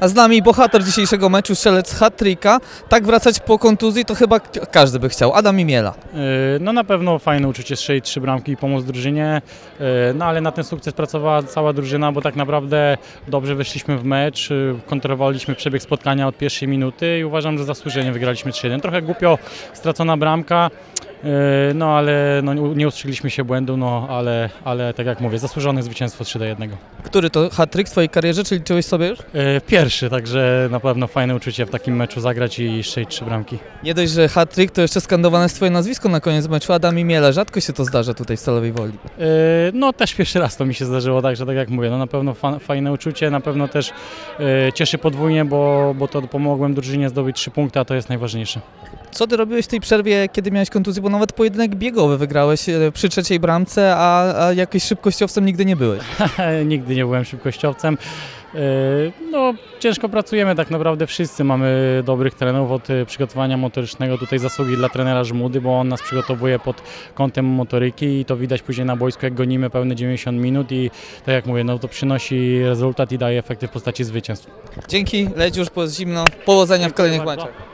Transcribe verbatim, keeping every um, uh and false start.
A z nami bohater dzisiejszego meczu, strzelec hat-tricka. Tak wracać po kontuzji to chyba każdy by chciał. Adam Imiela. No na pewno fajne uczucie strzelić trzy bramki i pomóc drużynie, no ale na ten sukces pracowała cała drużyna, bo tak naprawdę dobrze weszliśmy w mecz, kontrolowaliśmy przebieg spotkania od pierwszej minuty i uważam, że zasłużenie wygraliśmy trzy jeden. Trochę głupio stracona bramka, no ale no, nie ustrzeliliśmy się błędu, no ale, ale tak jak mówię, zasłużone zwycięstwo trzy do jednego. Który to hat-trick w twojej karierze, czy liczyłeś sobie już? Pierwszy, także na pewno fajne uczucie w takim meczu zagrać i strzelić trzy bramki. Nie dość, że hat-trick, to jeszcze skandowane jest twoje nazwisko na koniec meczu, Adam Imiela. Rzadko się to zdarza tutaj w Stalowej Woli. No też pierwszy raz to mi się zdarzyło, także tak jak mówię, no na pewno fa fajne uczucie, na pewno też cieszy podwójnie, bo, bo to pomogłem drużynie zdobyć trzy punkty, a to jest najważniejsze. Co ty robiłeś w tej przerwie, kiedy miałeś kontuzję, bo nawet pojedynek biegowy wygrałeś przy trzeciej bramce, a, a jakiś szybkościowcem nigdy nie byłeś? Nigdy nie byłem szybkościowcem. No, ciężko pracujemy tak naprawdę wszyscy, mamy dobrych trenerów od przygotowania motorycznego, tutaj zasługi dla trenera Żmudy, bo on nas przygotowuje pod kątem motoryki i to widać później na boisku, jak gonimy pełne dziewięćdziesiąt minut i tak jak mówię, no to przynosi rezultat i daje efekty w postaci zwycięstw. Dzięki, leć już, bo jest zimno, powodzenia w kolejnych meczach.